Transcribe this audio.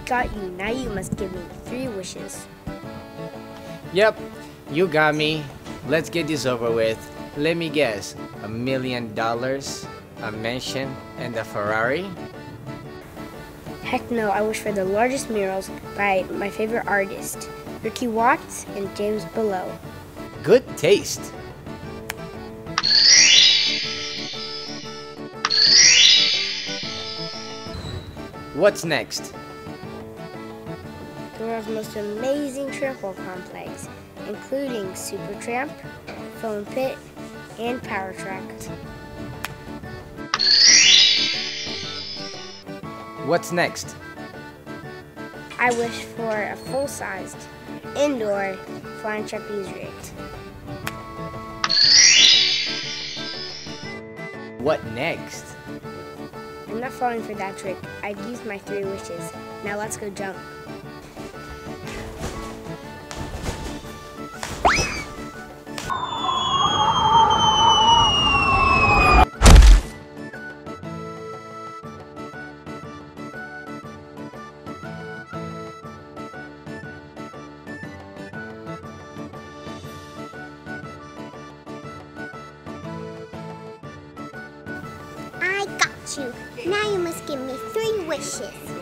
got you. Now you must give me 3 wishes. Yep, you got me. Let's get this over with. Let me guess, $1 million, a mansion, and a Ferrari? Heck no, I wish for the largest murals by my favorite artist, Ricky Watts and James Below. Good taste. What's next? The world's most amazing trample complex, including Super Tramp, Foam Pit, and Power Track. What's next? I wish for a full-sized indoor flying trapeze rig. What next? I'm not falling for that trick. I've used my 3 wishes. Now let's go jump. I got you. Now you must give me 3 wishes.